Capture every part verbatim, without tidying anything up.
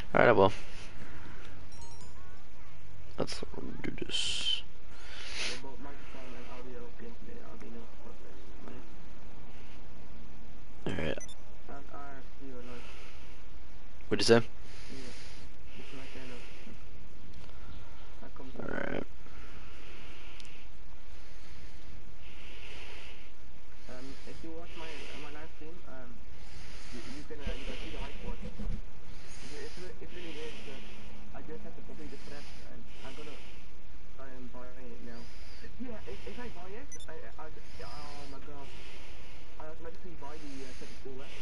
Alright, well. Let's do this. They both microphone and audio gameplay Albino podcast. Right? Alright. And I see you like. What'd you say? Yeah. This is my channel. I come to Alright. Um, if you watch my uh, my live stream, um, you, you can uh, you can see the whiteboard. It's re- it's really weird because I just have to complete the steps and I'm gonna I am buying it now. Yeah, if, if I buy it, I, I, I oh my god, I automatically buy the uh, setup tool. Eh?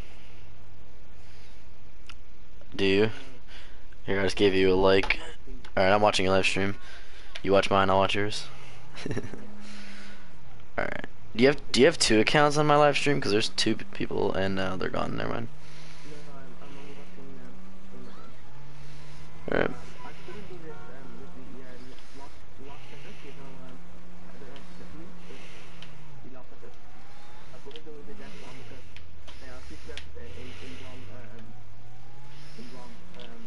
Do you? Uh, Here, I just gave you a like. live stream. Alright, I'm watching your live stream. You watch mine, I'll watch yours. Yeah. Alright. Do you have do you have two accounts on my live stream? Because there's two p- people and uh, they're gone. Never mind. No, I'm, I'm only watching um, Amazon. Alright. Um, I couldn't do this um, with the uh, last last setup, you know. Um, I don't know if it's the the last setup. I couldn't do it with that one because there are two steps uh, in in one um in one um.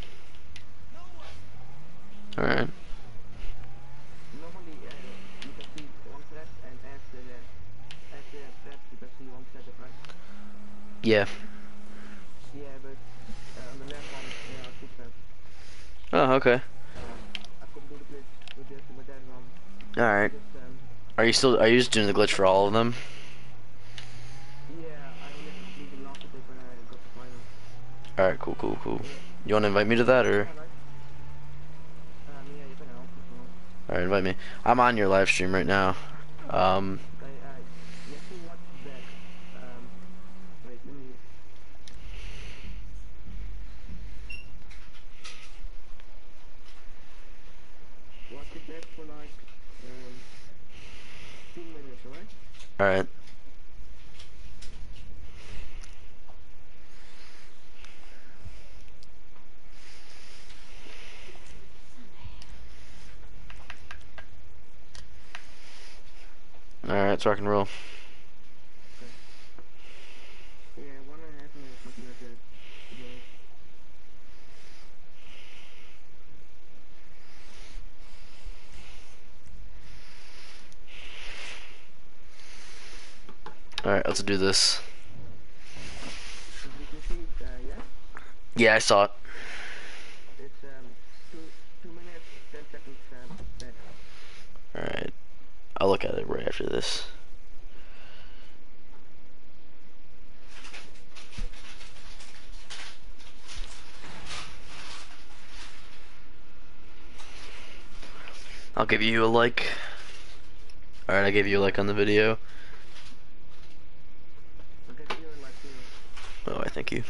Alright. Normally, uh, you can see one thread, and as the as the thread, you can see one setup, right? Yeah. Yeah, but uh, on the left one, there are two threads. Oh, okay. I couldn't do the glitch with this with that one. Alright. Just um. Are you still are you just doing the glitch for all of them? Yeah, I only have to complete the last setup when I got the final. Alright, cool, cool, cool. You wanna invite me to that or? Alright. Um, yeah, you can help if you want. Alright, invite me. I'm on your live stream right now. Um Okay, uh, you have to watch back. Um, wait, let me. Watch it back for like um two minutes, alright? alright. Alright, it's rock and roll. Yeah, one and a half minutes, something like that. Yeah. Alright, let's do this. Did you see it? Uh, yeah? Yeah, I saw it. It's um two two minutes, ten seconds um back. Alright. I'll look at it right after this. I'll give you a like. Alright, I gave you a like on the video. I'll get you in like two. Oh, I thank you.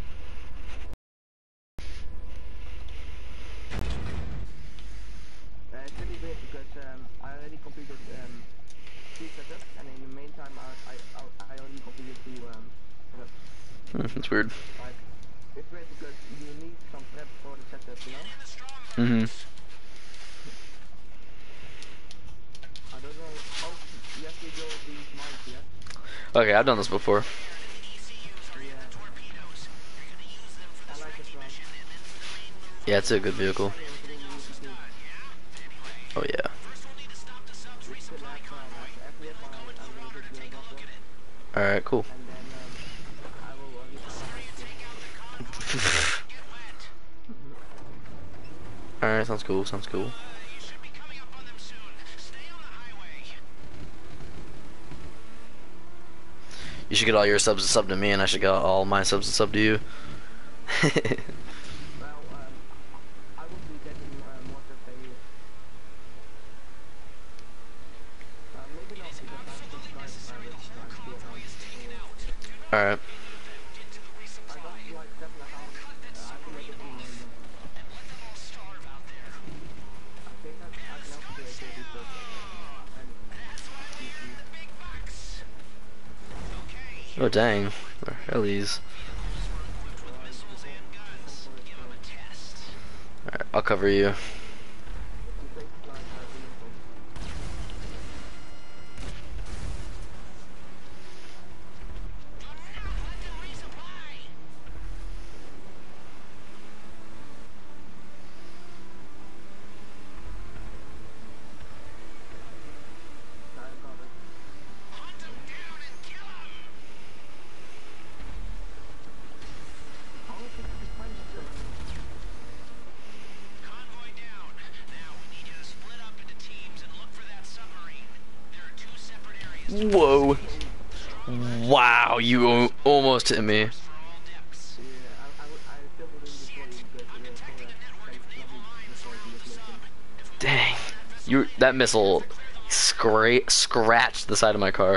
Uh, it's really weird because um, I already completed um, two setups, and in the meantime, I I I I only completed two um setups. Hmm, that's weird. Like it's weird because you need some prep for the setup, you know. Mm-hmm. I don't know. Oh, you have to go these mines, yeah. Okay, I've done this before. Yeah. I like this one. Yeah, it's a good vehicle. Oh yeah. This is the last one. After that one, I'm gonna get you a buffer, Alright, cool. and then um, I will uh, get Alright, sounds cool, sounds cool. You should get all your subs to sub to me, and I should get all my subs to sub to you. Well, um, I will be getting uh, more stuff than you. Uh, maybe not because I'm subscribed uh, with like two accounts. Alright. I got like seven accounts. Uh, I can make it in one. I think I, I can also do a K D first. And P C. Oh dang. Hellies. Alright, I'll cover you. If you take like uh, the info. Whoa. Wow, you al- almost hit me. Yeah, I, I, would- I still wouldn't deploy you because the Sora can probably destroy the location. Dang. You that missile scra scratched the side of my car.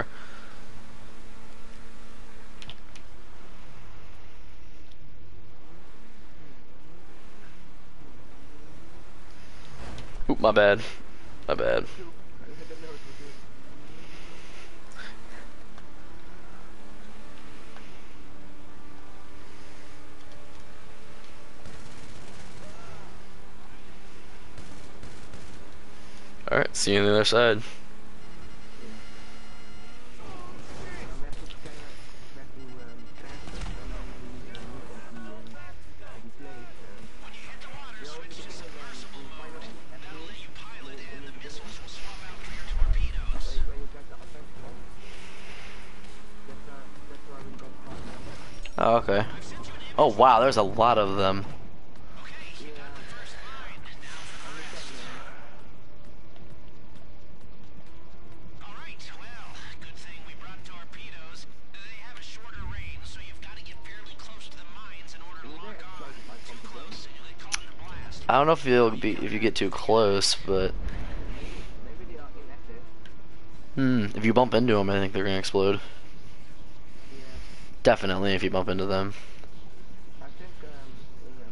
Oop, my bad. My bad. Shoot, I didn't know it was you. Alright, see you on the other side. Um, we have to kind of, we have to um, transfer and then we uh, look at the, um, at the place. Um, you know, in the beginning, um, to find out at school, in, the- in the beginning, when, when you got the offense ball, that's, uh, that's where we got caught. Oh, okay. Oh wow, there's a lot of them. Yeah, I understand, man. Alright, well, good thing we brought torpedoes. They have a shorter range, so you've got to get fairly close to the mines in order to We lock did on. explode my Too pump again. close, and you'll get caught in a blast. I don't know if you'll be if you get too close, but Maybe, maybe they are inactive. hmm, if you bump into them, I think they're gonna explode. Yeah, Definitely, if you bump into them. I think, um, yeah.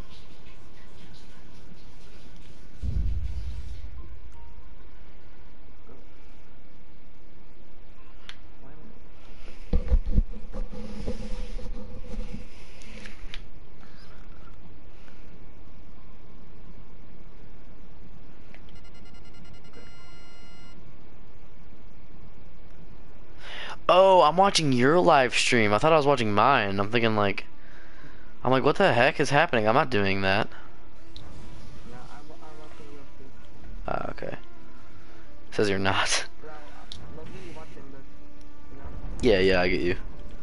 Oh. Why am I- Okay. Oh, I'm watching your live stream. I thought I was watching mine. I'm thinking like, I'm like, what the heck is happening? I'm not doing that. Yeah, I'm, I'm watching yours too. Ah, okay. Says you're not. Well, I'm not really watching, but, you know. Yeah, yeah, I get you.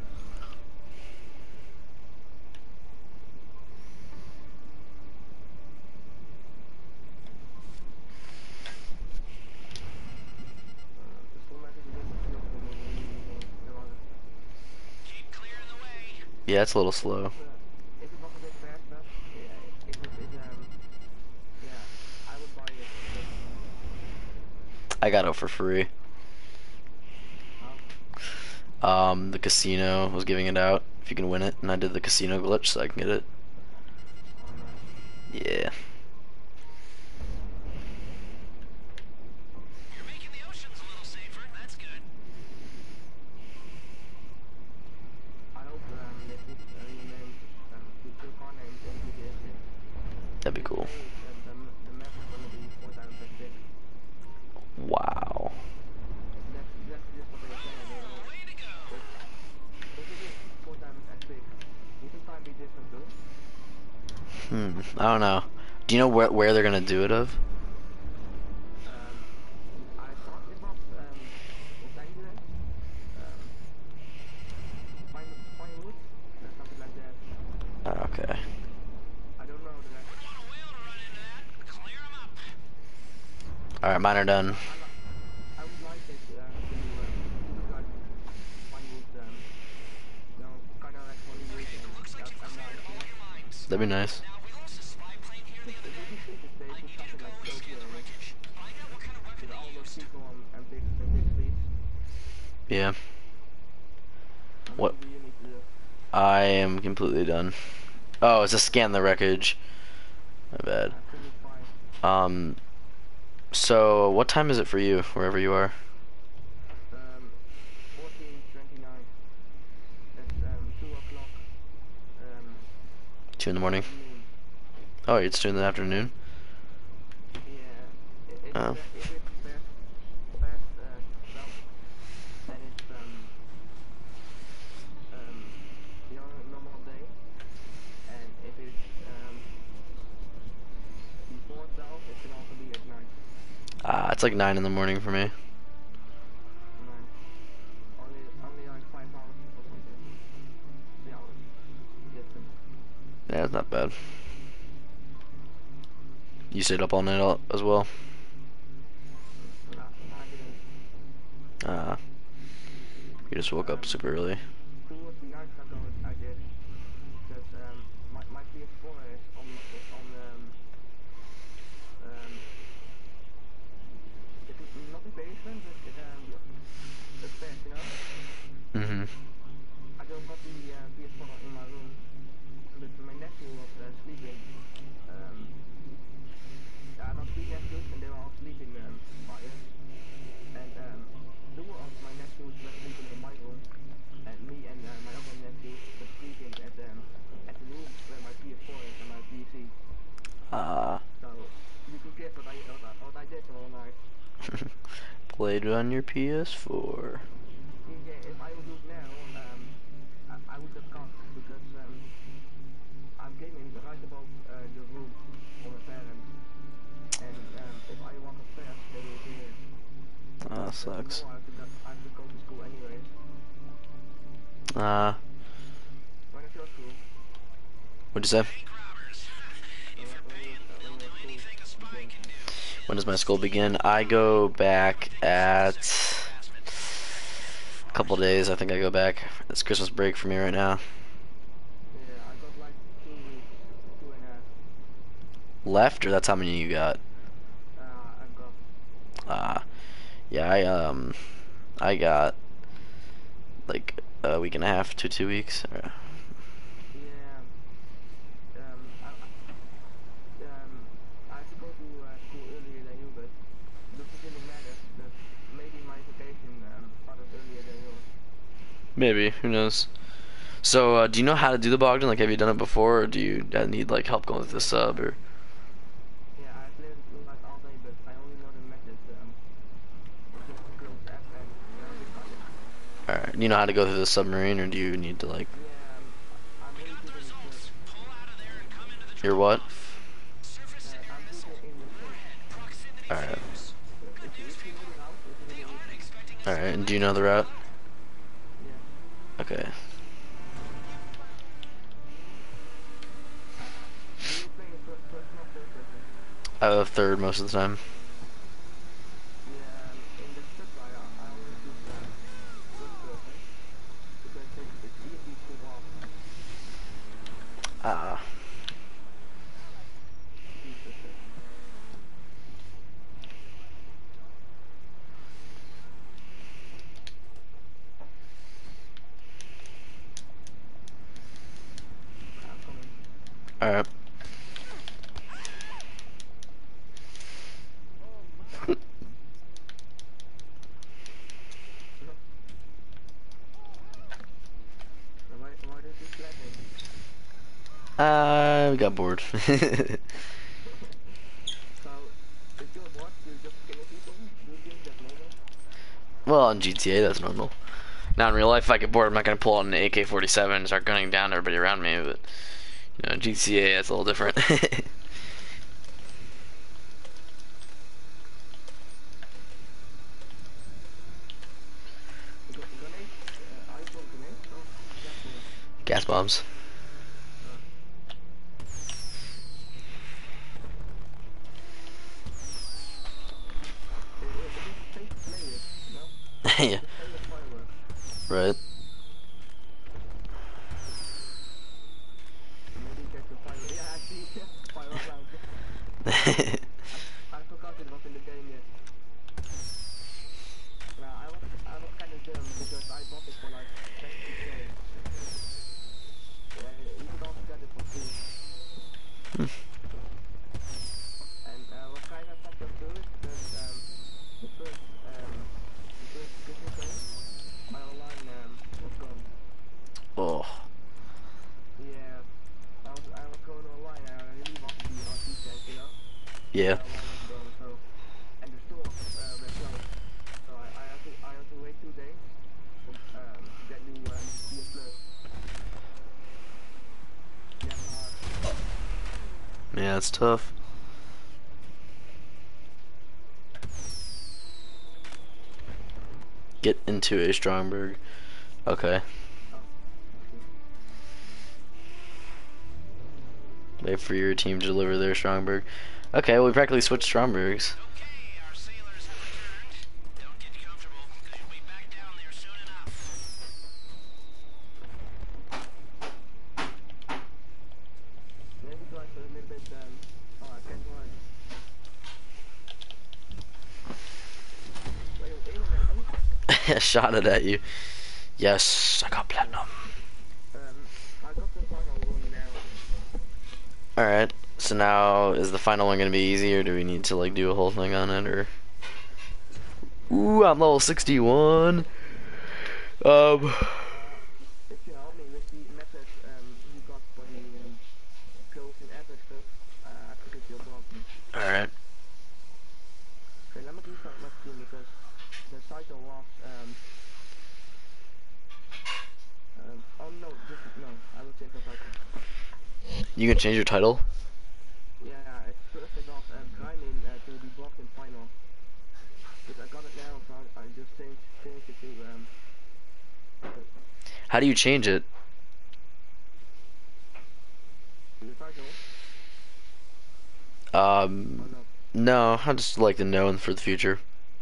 Uh, the school message is a bit slow for me when using the wrong. Keep clearing the way. Yeah, it's a little slow. Uh, if it was a bit faster, yeah, it would, it, um, yeah, I would buy it. I got it for free. But, um, Um, the casino was giving it out if you can win it, and I did the casino glitch so I can get it. oh, nice. Yeah. You're making the oceans a little safer. That's good. I hope, um, that this, uh, remains, um, the, the car name is N P D S six. That'd be cool. Hey, uh, the, the map is gonna be four times as big. Wow. That's, that's just what they were saying, I don't know. Way to go. If, if it is four times as big, you think might be different too? Hmm. I don't know. Do you know where where they're gonna do it of? Um, I thought it was, um, Los Angeles, um, Pine, Pinewood, or something like that. Ah, okay. I don't know the rest. Want a whale to run into that? Clear 'em up. All right, mine are done. I, li- I would like it, um, to, um, to look like Pinewood, um, you know, kind of like Hollywood and Looks like that, you and cleared nice, you all know. your mines. That'd be nice. Now, we lost a spy plane here the It other would day. be safe if they I put need you to something go like and scan Tokyo the in it, wreckage. Find out what kind of weapon with all they those used. people on, and big, and big fleets. Yeah. And What? what do you need to do? I am completely done. Oh, it's a scan the wreckage. My bad. I think it's fine. Um. So, what time is it for you, wherever you are? Um, fourteen twenty-nine. That's um two o'clock. Um, Two in the morning. afternoon. Oh, it's two in the afternoon. Yeah. i- If, Oh. uh, if it's past past uh, twelve, then it's um um your normal day. And if it's um before twelve, it can also be at night. Ah, it's like nine in the morning for me. Nine. Only only like five hours or something. Three hours difference. Yeah, it's not bad. You stayed up all night al- as well. Nah, I didn't. Ah. You just woke up super early. Two or three nights ago I did. Because um, my, my P S four is on, is on um, um, it's not the basement, but it's um, the stairs, you know? Mhm. I don't got the uh, P S four in my room, but my nephew was uh, sleeping. Um, I got three nephews and they were all sleeping um, by us. And um, two of my nephews were sleeping in my room, and me and uh, my other nephew were sleeping at um, at the room where my P S four is and my P C. Ah. So you can guess what I what I, what I did all night. Played on your P S four. Yeah, if I would do it now, um, I, I would get caught because um, I'm gaming right above uh, the room of my parents, and um, if I walk upstairs, they will hear it. Ah, But sucks. tomorrow I have to go, I have to go to school anyways. Ah. When is your school? What'd you say? Bank robbers. If you're When, when, paying, your, uh, when they'll your do school anything a spy begins? can do. When does my school begin? I go back at a couple days. I think I go back. It's Christmas break for me right now. Yeah, I got like two weeks, two and a half. Left, or that's how many you got? Uh, I've got. Ah. Yeah, I um, I got like a week and a half to two weeks. Or- Yeah. Um, I, I- um, I have to go to uh, school earlier than you, but doesn't really matter because maybe my vacation um, started earlier than yours. Maybe, who knows? So, uh, do you know how to do the Bogdan? Like, have you done it before, or do you uh, need like help going with the sub? Or Yeah, I've played it like all day, but I only know the method. Um, just close F and now we got it. all right, you know how to go through the submarine, or do you need to like? Yeah, um, I'm We really got the good in the search. results. Pull out of there and come into the Your drop what? off. Surface Uh, signal I'm good missile. in the search. Red proximity All right, fuse. Uh, Good if, you- news if for you you. know the route, it's They really aren't easy. expecting us all to right. And land do you know the route? Yeah. Okay. Do you play fir- first or third person? I have third most of the time. Yeah, um, in the script I, I always use um, first person because it's, it's easy to walk. Ah. Jesus. I'm coming. All right. Why, why did you slap him? I got bored. So, if you're bored, you just killing people? Do you think that's normal? Well, on G T A, that's normal. Now in real life, if I get bored, I'm not gonna pull out an A K forty-seven and start gunning down everybody around me. But you know, G T A, that's a little different. Gu- Grenades? Uh, iPhone grenades? Or gas balls? Gas bombs. It, it, it is safe to play with, no? Yeah. The same as fireworks. Right. Maybe get the fire. Yeah, I see. Firework round. I, I forgot it was in the game yet. Nah, I was I was kind of dumb because I bought it for like twenty K. Yeah, you could also get it for free. And uh, what kind of fucked up to it? Because um, the first um, the first Christmas day, my online um was gone. Oh. Yeah, I was I was going online and I really wanted the R T tank, you know. Yeah. My online was gone, so and the stores uh, were closed. So I, I had to I had to wait two days for, um, to get new um, P S Plus. That's hard. Yeah, it's tough. Get into a Strongberg. Okay. Oh, okay. Wait for your team to deliver their Strongberg. Okay, well, we practically switched Strongbergs. Okay, our sailors have returned. Don't get comfortable. We'll be back down there soon enough. um, oh, I can't go on. Wait, aim at me. Shot it at you. Yes, I got platinum. Um, I got the final one now. Alright, so now is the final one gonna be easy, or do we need to like do a whole thing on it, or? Ooh, I'm level sixty-one. Um. If you help me with the method um, you got for the um, closing epic stuff, uh, I could get your blog. Alright. Okay, let me restart my screen because the title was um, um oh no, just no, I will change the title. You can change your title? Yeah, it's first I got um, grinding uh, to be blocked in final. But I got it now, so I, I just changed changed it to um. How do you change it? The title. Um, Oh no. no, I just like to know for the future.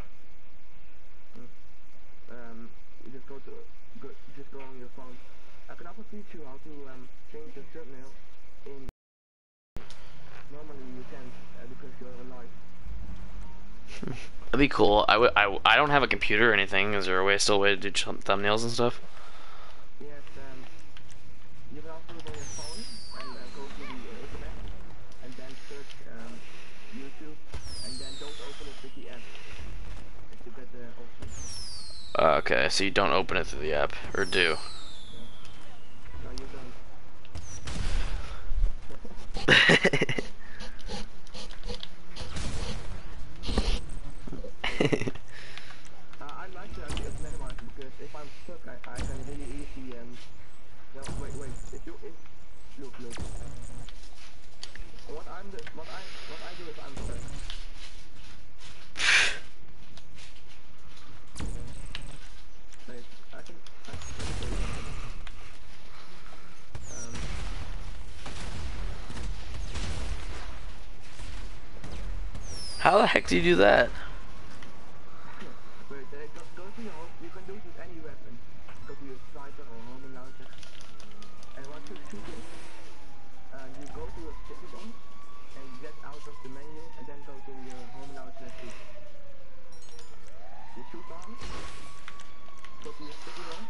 Um, you just go to go, just go on your phone. I can also teach you how to um change the thumbnail in. Normally you can't uh, because you're alive. That'd be cool. I, w I, I don't have a computer or anything. Is there a way, still a way to do ch thumbnails and stuff? Yes, um, you can also go on your phone and uh, go to the uh, internet and then search um YouTube and then don't open it with the app. If you get the option. Uh, okay, so you don't open it through the app, or do? No, you don't. Uh, I like to actually play about it because if I'm stuck, I, I can really easy um. No, wait, wait. If you if look, look. What I'm the what I what I do is I'm stuck. Wait, I can I can show you. Um. How the heck do you do that? Wait, uh, go, go to your home. You can do it with any weapon. Go to your sniper or homing launcher. And once you shoot it, uh, you go to your sticky bomb and get out of the menu and then go to your home launcher and shoot. You shoot on. Go to your sticky bomb.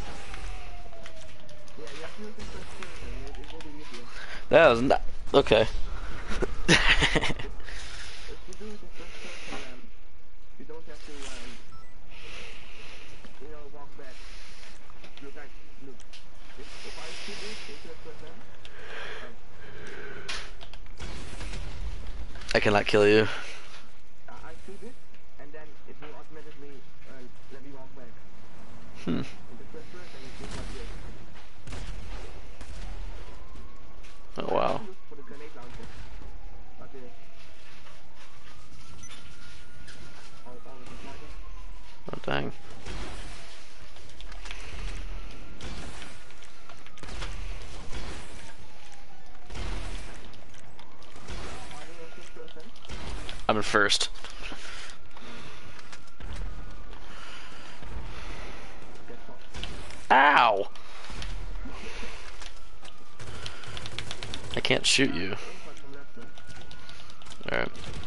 Yeah, you have to use it first person. It, it will be easier. That was not okay. If you do it in first person, um, you don't have to, um, you know, walk back. Look, like, look. If, if I shoot it in first person, um, I cannot kill you. I, I shoot it, and then it will automatically uh, let me walk back. Hmm. In the first person, it's just like this. Oh wow. Look for the grenade launcher. Like this. All, all of the sniper. Oh dang. Are you in first person? I'm in first. Get shot. Ow! I can't shoot you. Aim from left side. Alright.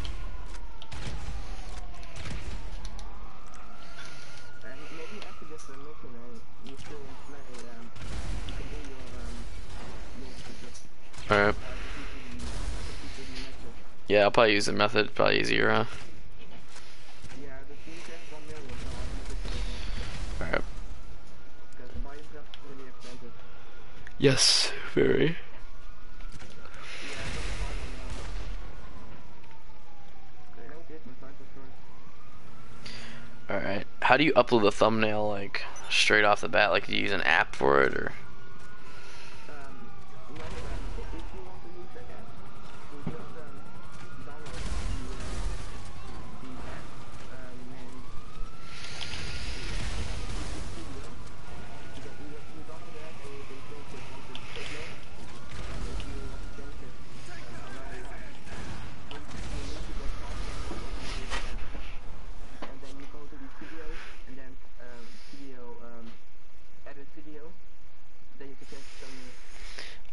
And maybe after this uh, mission, uh, you still want to play, um, you can do your, um, moves and stuff. Alright. Uh, the P P D, the P P D method. Yeah, I'll probably use the method. Probably easier, huh? Yeah, the team has one million, so I think it's uh, Alright. because Minecraft is really expensive. Yes, very. Yeah, that's the final now. Okay, don't get my sniper first. Alright. How do you upload the thumbnail, like, straight off the bat? Like, do you use an app for it, or? Um, no, um, if you want to use the app, you just, um, download the, uh, the app, um, named Studio. You can, you, you download the app and you can change it onto the studio. And if you want to change it, uh, around live, go to youtube dot com and open the app. And then you go to the studios and then, um, studio, um, edit video.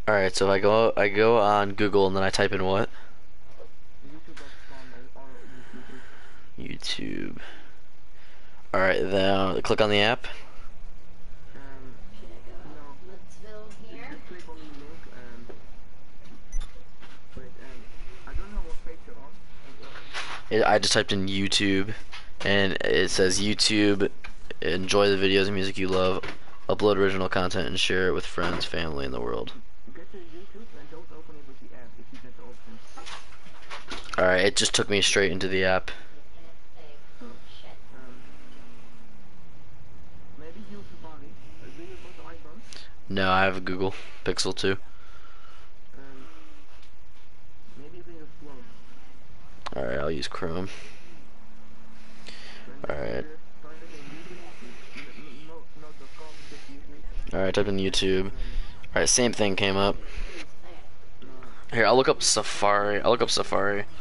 All right, so if I go I go on Google and then I type in what? YouTube dot com or, or YouTube. YouTube. All right, then click on the app. Um, no, just, just click on the link. Um, wait. Um, I don't know what page you're on. Uh, uh, It, I just typed in YouTube, and it says YouTube. Enjoy the videos and music you love. Upload original content and share it with friends, family, and the world. Get to YouTube and don't open it with the app if you get the option. All right, it just took me straight into the app. Um, maybe use Safari. Uh, do you use the iPhone? No, I have a Google Pixel two. Um, maybe you can use Chrome. All right, I'll use Chrome. When All you right. just type it in YouTube, n- no, not dot com, just YouTube. All right, type in YouTube. All right, same thing came up. No. Here, I'll look up Safari. I'll look up Safari. Uh,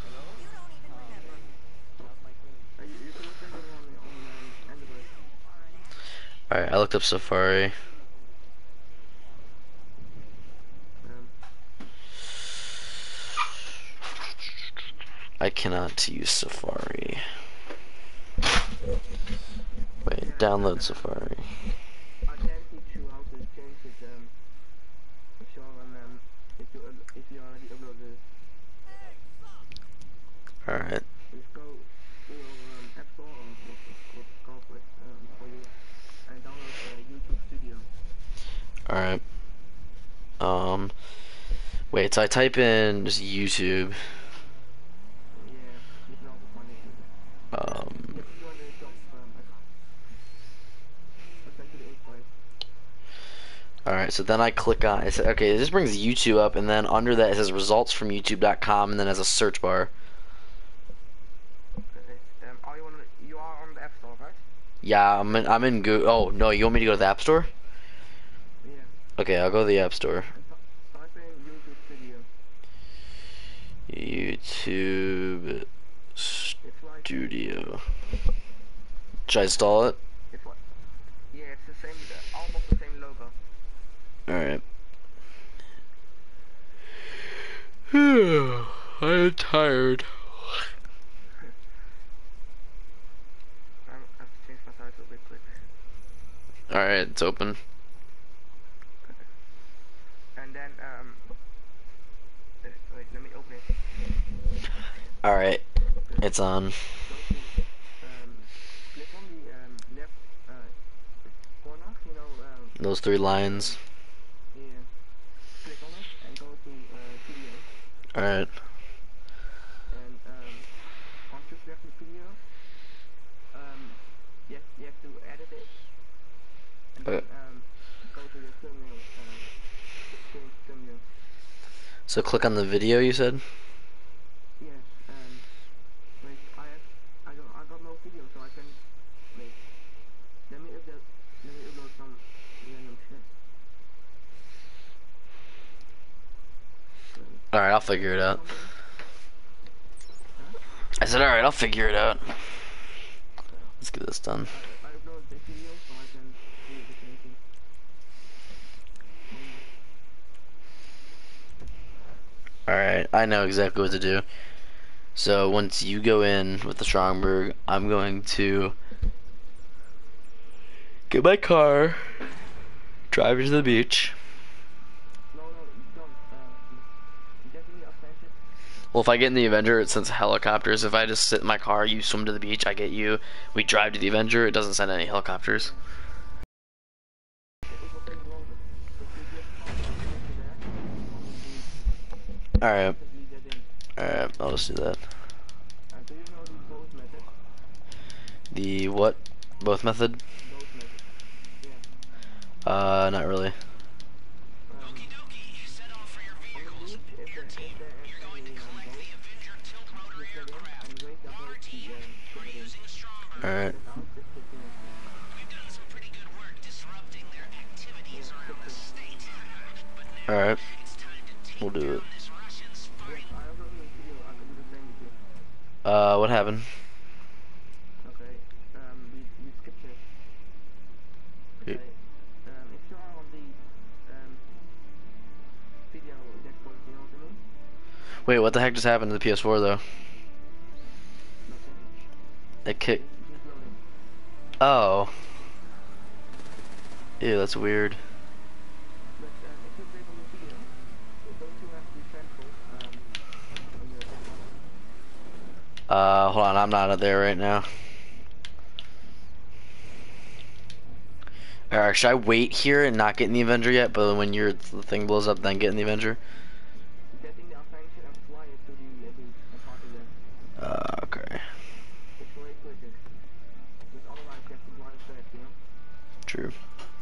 you, you can look at it on, on um, Android. All right, I looked up Safari. Um, I cannot use Safari. Wait, download Safari. I can teach you how to change it. Um, if you um, um, if you up- if you already uploaded it, All right. just go to your um, App Store or what call it um, for you and download uh, YouTube Studio. All right. Um. Wait, so I type in just YouTube. Yeah, you can also find it. Um. If you want to shop, um, essentially eight five. All right, so then I click on it. Says, okay, this brings YouTube up, and then under that it says results from YouTube dot com, and then has a search bar. Okay. Um, are you on? the- You are on the App Store, right? Yeah, I'm in. I'm in Go. Oh no, you want me to go to the App Store? Yeah. Okay, I'll go to the App Store. And t- type in YouTube Studio. YouTube It's like Studio. Should I install it? it's like yeah, it's the same, uh, almost the same logo. Alright. I'm tired. I have to change my title real quick. Alright, it's open. And then um, uh, wait, let me open it. Alright, it's on. Go to um, click on the um left uh corner, you know, um, Those three lines. yeah. Click on it and go to uh Studio. Alright. And um, once you select the video, um, you have, you have to edit it. And then Okay. um, go to the thumbnail. Um, change thumbnail. So click on the video you said? Yes. Um, wait, I have, I don't, I got no video, so I can wait. Let me upload, let me upload some random shit. So, Alright, I'll figure it out. I said, alright, I'll figure it out. Let's get this done. I, I upload the video so I can do the same thing. Alright, I know exactly what to do. So once you go in with the Stromberg, I'm going to get my car, drive you to the beach. No, no, you don't. Uh, definitely offensive. Well, if I get in the Avenger, it sends helicopters. If I just sit in my car, you swim to the beach, I get you, we drive to the Avenger, it doesn't send any helicopters. It will take longer. If you just come to there, Alright, simply get in. alright, I'll just do that. Uh, do you know the both method? The what? Both method? Both method. Yeah. Uh, not really. Um, Okie dokie, set off for your on the vehicles. beach, if there, if there is You're going to any um, collect boat, the Avenger tilt rotor just get in aircraft. and wait until Our the team, um, we're ship it in. using Stromberg. Alright. Get out, just get in. We've done some pretty good work disrupting their activities around the state. But now Alright, it's time to take we'll do down it. this Russian spy. Yes, I also have a video. I can do the same with you. Uh, what happened? Okay. Um, we we skipped it. Y- Okay. Um, if you are on the um Wait, what the heck just happened to the P S four though? Nothing. It kicked. Just loading. Oh. Ew, that's weird. But um, if you play from the video, don't you have the central um, on your Xbox? Uh, hold on, I'm not there right now. Alright, should I wait here and not get in the Avenger yet, but when your the thing blows up, then get in the Avenger? Getting the offensive and fly it to the uh, beach and party there. Uh, okay. It's way quicker. Because otherwise you have to drive back, you know? True.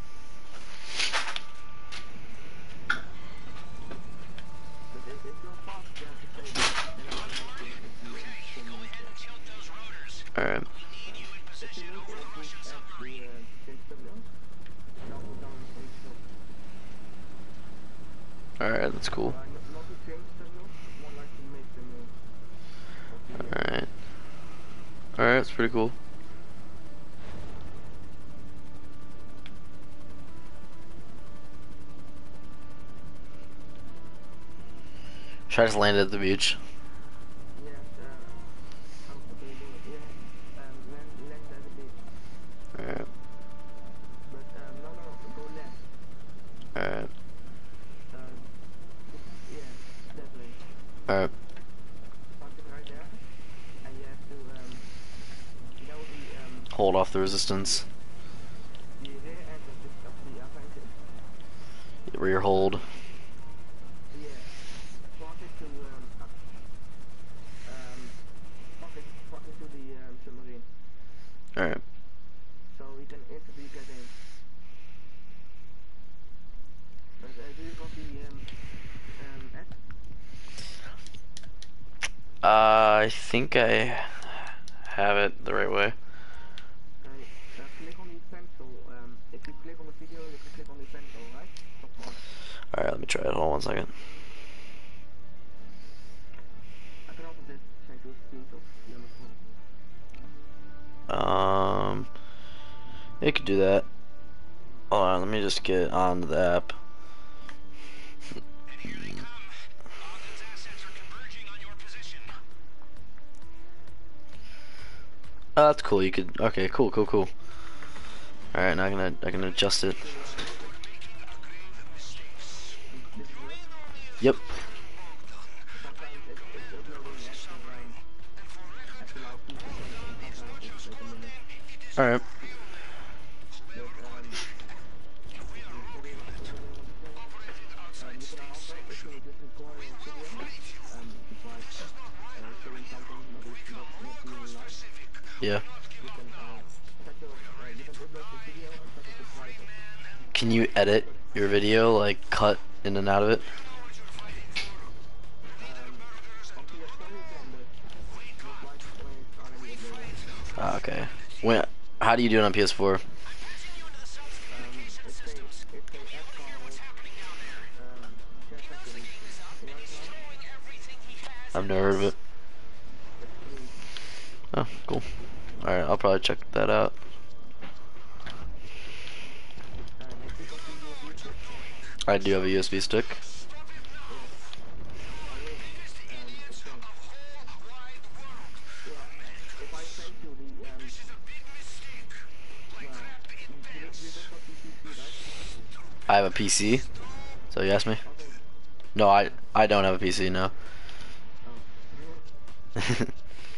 But if, if you're fast, you have to stay there. And then you have to make the uh, swim minutes there. Tilt those rotors. Alright. We need you in If position you to need to overwatch improve that at the submarine. uh, change terminal, double down on stage two. Alright, that's cool. Uh, not, not to change terminal, more like to make terminal. Of the, uh, Alright. Alright, that's pretty cool. Should I just land at the beach? Yes, uh, how what do you do it? Yeah, um, land, land at the beach. Alright. But, um, no, no, no, go left. Alright. Um, yeah, that way. Alright. Park it right there. And you have to, um, that would be, um, Hold off the resistance. the rear end of the, of the offensive. Rear hold. Yeah. Park it to, um, uh, um, park it, park it to the, um, submarine. Alright. So we can instantly get in. But, uh, do you got the, um, um, app? Uh, I think I have it the right way. Uh, uh, click on the pencil. Um, if you click on the video, you can click on the pencil, right? Top one. Alright, let me try it. Hold on one second. I can also just check those screenshots. You on the phone. Um, it could do that. Hold on, let me just get on the app. And here they come. Ogden's assets are converging on your position. Oh, that's cool. You could. Okay, cool, cool, cool. All right, now I can I can adjust it. Yep. Sometimes it's, it's uploading after, um, after like two seconds, and sometimes it's like a minute. All right. But, um, if you, if you, if you want to say, um, you can also, if you just record a video, um, it's like, uh, showing something that is not, not being live, Yeah. you can, uh, set your, uh, you can upload the video and set it to private. Can you edit your video, like cut in and out of it? Um, on P S four you can, but not like when it's already uploaded. Ah, okay. When? How do you do it on P S four? Um, it's a, it's a app called, um, Share Factory. You know what? I've never heard of it. It's free. Oh, cool. All right, I'll probably check that out. Um, if you got the U S B stick, I do have a U S B stick. I will, um, it's on. Yeah, if I send you the, um, well, you, you, don't- you don't got the P C, right? I have a P C. So you asked me? Okay. No, I I don't have a P C. No. Oh. I Um,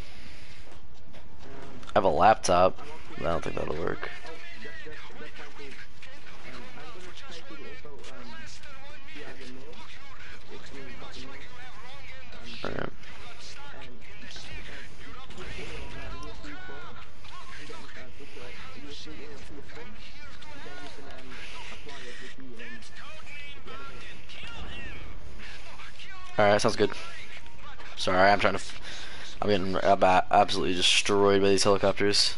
have a laptop. But I don't think that'll work. oh, that's, that's, that's fine too. Um, I'm gonna send you the info, um, via the mail, if you got the mail. Um, All right. and, uh, put it in your uh, U S B phone, and then, uh, put your U S B in your P S one, and then you can, um, apply it with the, um, with the editor. All right, sounds good. Sorry, I'm trying to. F I'm getting ab absolutely destroyed by these helicopters.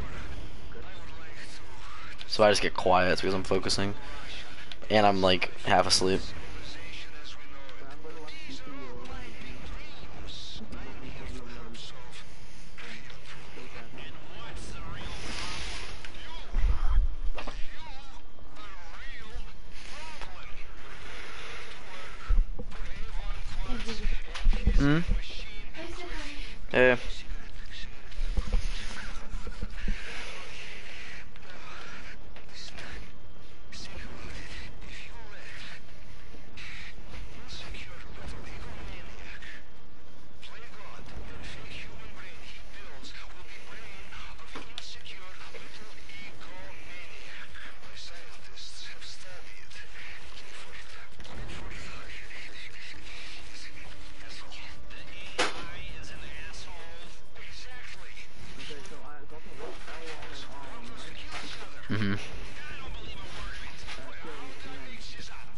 So I just get quiet it's because I'm focusing, and I'm like half asleep. But I'm gonna watch the video, um, there's no problem, um, um, so that. Hmm? Yeah. Okay, so I got to hold L one and R one, right? Mm-hmm. Uh, till the end.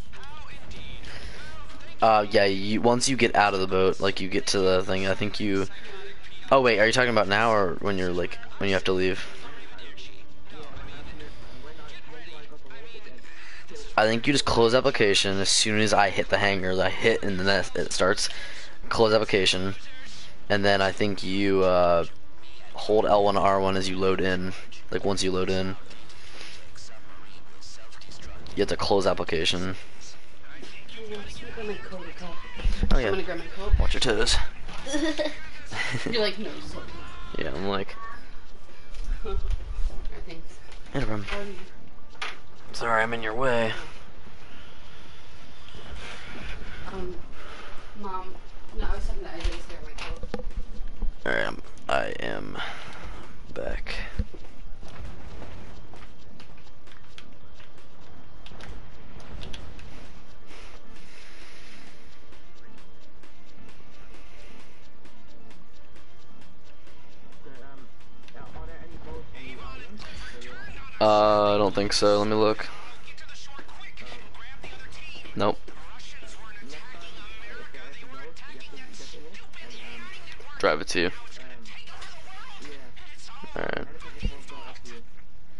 Uh, yeah, you, once you get out of the boat, like you get to the thing, I think you... Oh wait, are you talking about now or when you're like, when you have to leave? When I, I yeah, when I have to leave, uh, when I, when do I got to hold it and till, I think you just close application as soon as I hit the hangar, I hit and then it starts. Close application. And then I think you, uh, hold L one R one as you load in. Like once you load in. You have to close application. I'm gonna grab my coat. Oh I'm yeah. gonna grab my coat. Watch your toes. You're like, no, just open Yeah, I'm like, it. Alright, thanks. hey, bro. Um, Sorry, I'm in your way. um, Mom, no, I was talking to Isaac to grab my coat. Alright, I'm, I am back. okay, um, yeah, are there any boats on the island? So you're on. Uh, I don't think so. Let me look. Nope. Next time, uh, if there is a boat, you have to get in it and, um, Drive it to you. um, yeah, Alright. helicopters won't go after you.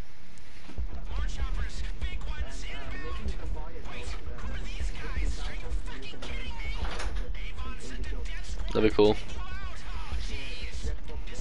And, uh, maybe you can buy it, boat, um, fifteen thousand, and you can, um, convert it in, in the shop. That'd be cool. Yeah, that's possible.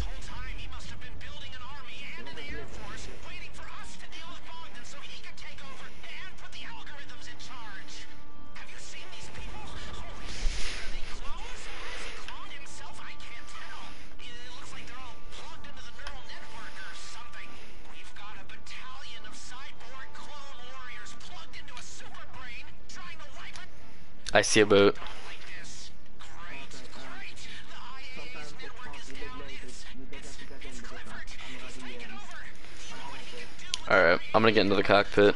I see a boat. Sometimes it's possible a bit late, but you don't have to get in because I, I'm already, um, an hour ago. Alright, I'm gonna get into the cockpit.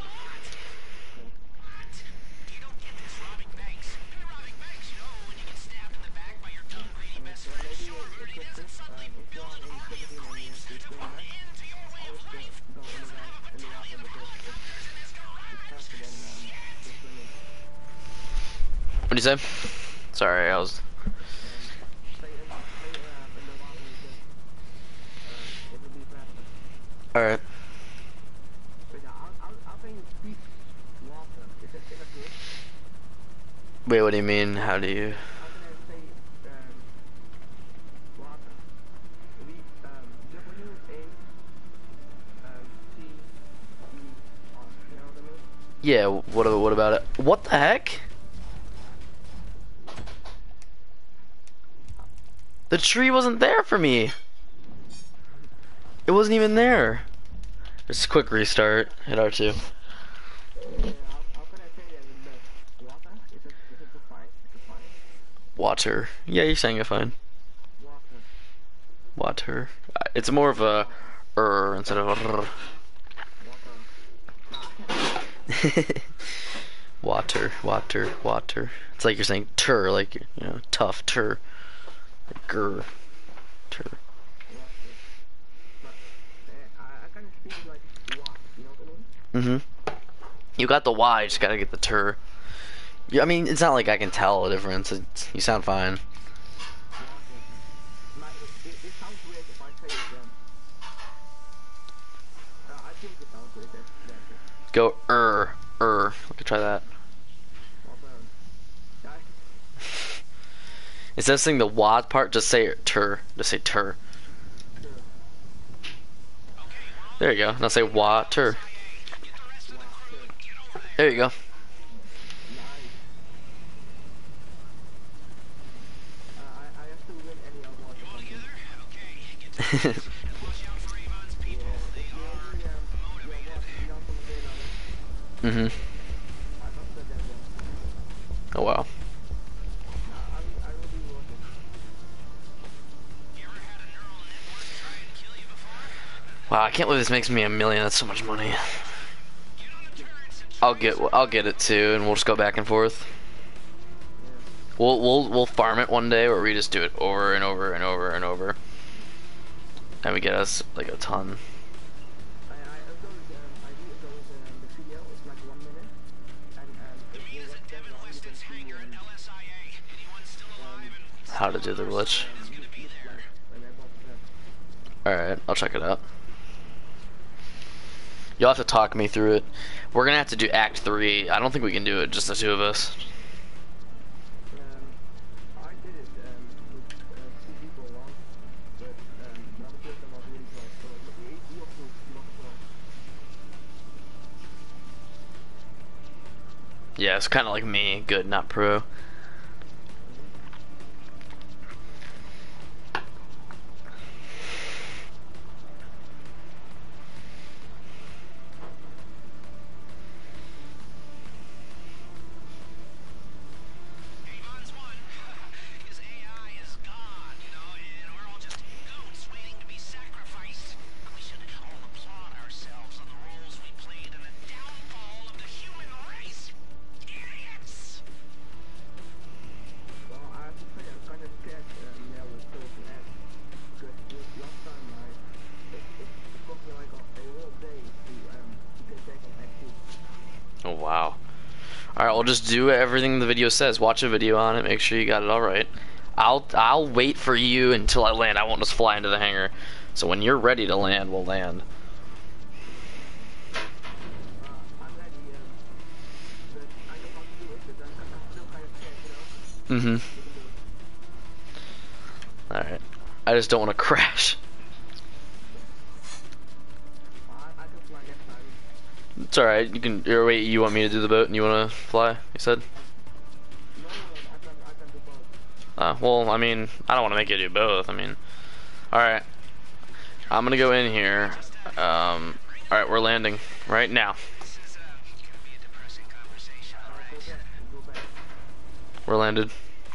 Uh, so maybe a, a quick tip, um, if you are in seventeen and you have to swing back, always go, go in the right, in the water because it's, it's faster than, um, just swimming. What'd you say? Sorry, I was... Um, stay in, stay, um, in the water because, um, it will be faster. Alright. But yeah, I'll, I'll, I'll think deep water. Is that, is that good? Wait, what do you mean? How do you... How can I say, um, water? We, um, W A, um, T, E, R. You know what I mean? Yeah, what, what about it? What the heck? The tree wasn't there for me. It wasn't even there. Just a quick restart. Hit R two. Yeah, how, how can I say that in the water? Is it, is it too fine? Is it fine? Water. Yeah, you're saying it fine. Water. Water. Uh, It's more of a er instead of a rrr. Water. Water, water, water. It's like you're saying tur, like, you know, tough, tur. Like grr. Tur. Water. But, uh, I, I kind of speak like what, you know what I mean? Mm-hmm. You got the Y, just gotta get the tur. Yeah, I mean, it's not like I can tell a difference. It's, you sound fine. Water. My, it, it, it sounds weird if I say it, um, uh, I think it sounds weird, that's, that's it. Go er, er. We could try that. Water. Yeah, Instead of saying the wad part, just say tur. Just say tur. sure. There you go. Now say water. Water. There you go. Nice. Uh, I, I Watch out for Avon's people. They are motivated. Mhm. Oh wow. You ever had a neural network try and kill you before? Wow, I can't believe this makes me a million. That's so much money. Get on the turrets and I'll get I'll get it too, and we'll just go back and forth. We'll we'll we'll farm it one day, where we just do it over and over and over and over, and we get us like a ton. Meet us at Devin Weston's hangar at L S I A. Anyone still alive and How to do the glitch? is gonna be there. All right, I'll check it out. You'll have to talk me through it. We're gonna have to do Act Three. I don't think we can do it just the two of us. Yeah, it's kind of like me, good, not pro. Avon's won. His A I is gone, you know, and we're all just goats waiting to be sacrificed. We should all applaud ourselves on the roles we played in the downfall of the human race. Idiots! Well, I have to say, I'm kind of scared um, now with Silicon X. Because this last time, I, it, it, it took me like a, a whole day to, um, to get back on Act two. Oh wow. All right, we'll just do everything the video says. Watch a video on it. Make sure you got it all right. I'll I'll wait for you until I land. I won't just fly into the hangar. So when you're ready to land, we'll land. Uh, I'm ready, um, but I don't know how to do it, but I'm, I'm still kind of scared, you know? Mm-hmm. All right. I just don't want to crash. I, I can fly next time. It's all right. You can. Or wait, you want me to do the boat and you want to fly? You said. No, no, no, I can, I can do both. Uh, well, I mean, I don't want to make you do both. I mean, all right. I'm gonna go in here. Um. All right, we're landing right now. This is, uh, gonna be a depressing conversation, Go alright? back, go back. We're landed.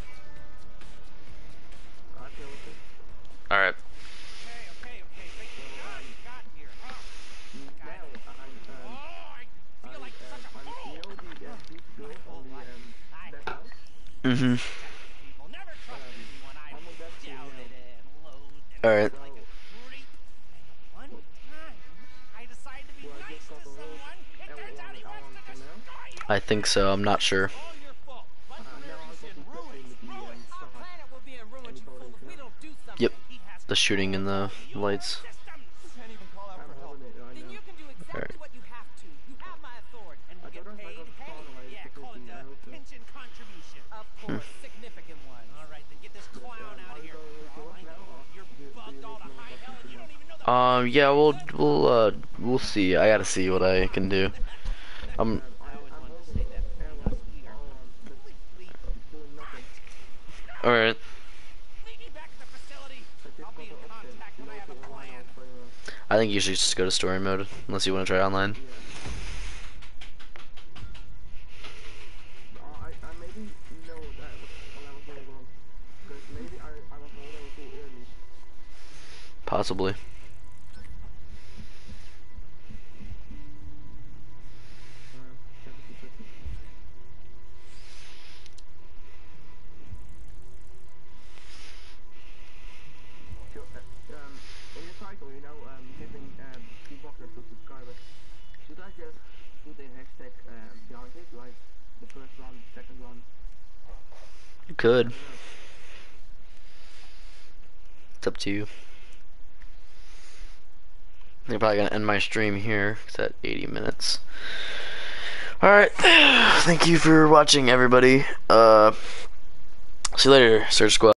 I feel it. All right. Okay, okay, okay, thank you. God, you got here, huh? Now, I'm, Oh, um, I I, feel like such a um, I'm, fool. you know the, uh, deep girl on the, um, that house? Mm-hmm. People never trusted me when I I'm on that team shouted now. and loathed and All right. was like a fruity. One time, I decided to be Do I nice just to got the someone. rope It L turns out he one wants to for now? destroy you. I think so. I'm not sure. All your fault. Uh, now I'll go to Ruins, with the, um, ruins. Our side. planet will be in ruins, you fool, if we don't do something. Yep. He has The shooting and the your lights. systems. Can't even call out I'm for help. holding it right Then now. you can do exactly Alright. what you have to. You have my authority, and we I get don't know if I paid. got the Hey, phone right, yeah, because call it the- I the hope so. pension contribution. Of course, significant one. All right, then get this clown um, out are of you here. going For all to I work now, know, or you're do- do bugged you all to need to high know hell, about and you don't something even know the. Um. Yeah. We'll we'll uh we'll see. I gotta see what I can do. Um. I always wanted to say that between us here. Completely. It's doing nothing. All right. Lead me back to the facility. I just I'll got be in the option. contact You when I know, have a to rely plan. on for, uh, I think you should just go to story mode unless you want to try online. yeah. Uh, I, I maybe know that when I was going wrong. Because maybe I, I was holding too early. Possibly. Uh, seventy percent. So, uh, um, in the title, you know, um, giving um, two boxers to subscribers. Should I just put a hashtag um, behind it, like the first one, second one? You could. You know, It's up to you. I'm probably gonna end my stream here. It's at eighty minutes. All right. Thank you for watching, everybody. Uh. See you later, Search Squad.